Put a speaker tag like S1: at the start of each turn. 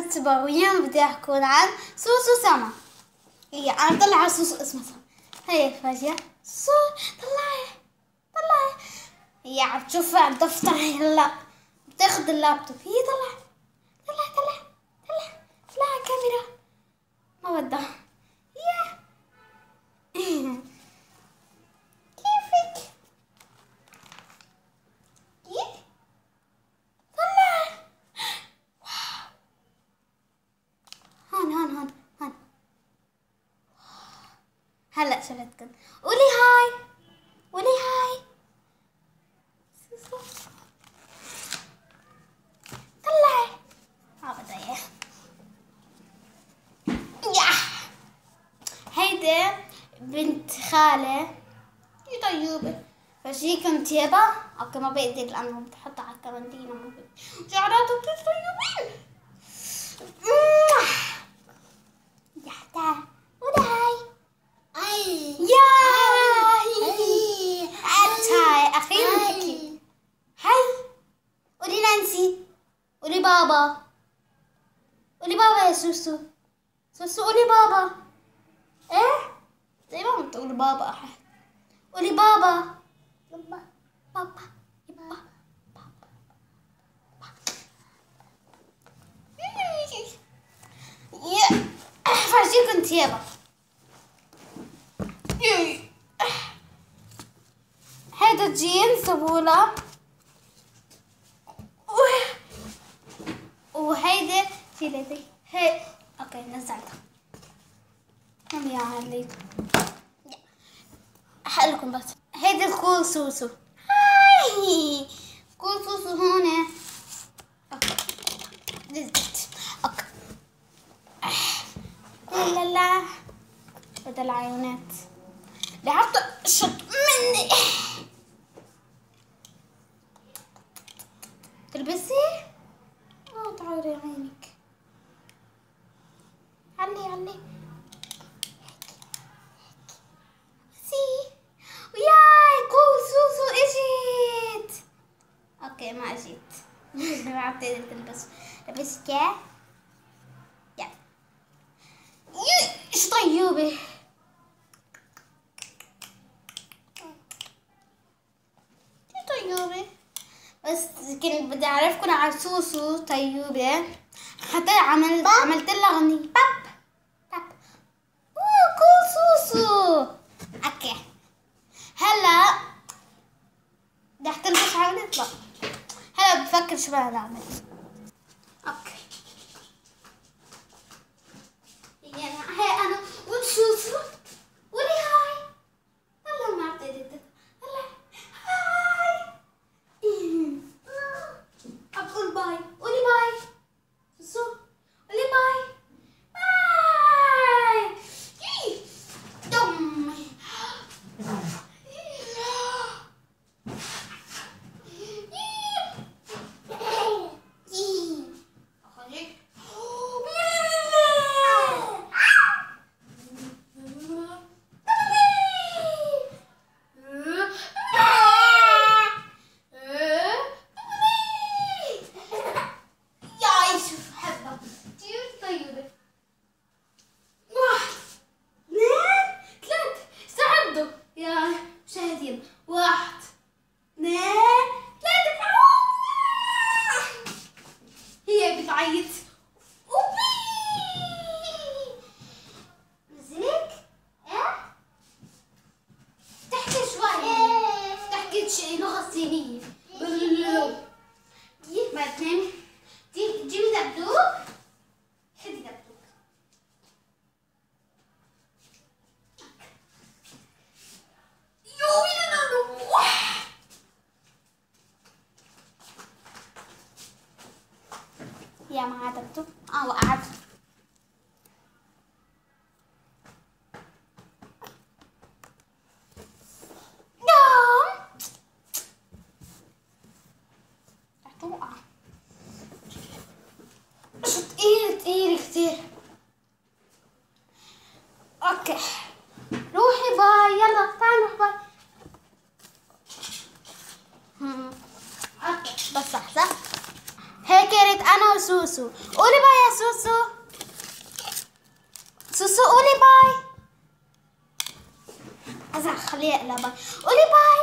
S1: اليوم بدي أحكون عن سوسو سما. هي أنا طلع سوسو اسمها سما. هي فجأة طلعي هي عم تشوفها عم تفطر هلا بتاخد اللابتوب. هي طلع الكاميرا ما بدها. كيفك؟ هون هلا شفتكن. قولي هاي طلعي. ما بدها اياه. هيدا بنت خالة طيوبة فشي كنت يابا. اوكي ما بقدر لانه بتحطها على الكرنتينة ما بقدر. شعراته طيوبين. يحتى وده هاي هاي أخيرا حكي. هاي قولي نانسي. قولي بابا يا سوسو قولي بابا. ايه زي ما بتقولي بابا أحد. قولي بابا فرجي كنت يابا. هذا جينز سبولة وهيدا شيلتي. هي اوكي نزعتها. هم يا علي حقلكم بس. هيدا الكول سوسو. هاي كول سوسو هون. اوكي نزلت. اوكي لا بدل العيونات لعبت شط مني. تلبسي؟ تعوري عينك. علي وياي كول سوسو اجيت. اوكي ما اجيت. ما بتقدر تلبس. لبست يا ايش طيوبة. بس كنت بدي اعرفكم على سوسو طيوبة. حتى عملت لها اغنية باب كول سوسو. اوكي هلا بدي احكي لكم شو عم نطلع. هلا بفكر شو بدي اعمل. اوكي هي انا وسوسو. قولي هاي. والله ما بعرف هلا هاي. أقول باي. قولي باي سوسو. قولي باي دمي. لغة صينية. ما تنامي. جيبي دبدوب. خدي دبدوب. يا معاه دبدوب. وقعت. تقيل كتير. اوكي روحي باي. يلا تعالوا باي. اوكي بس لحظة. هيك يا ريت انا وسوسو. قولي باي يا سوسو. سوسو قولي باي. خليها اقلها باي. قولي باي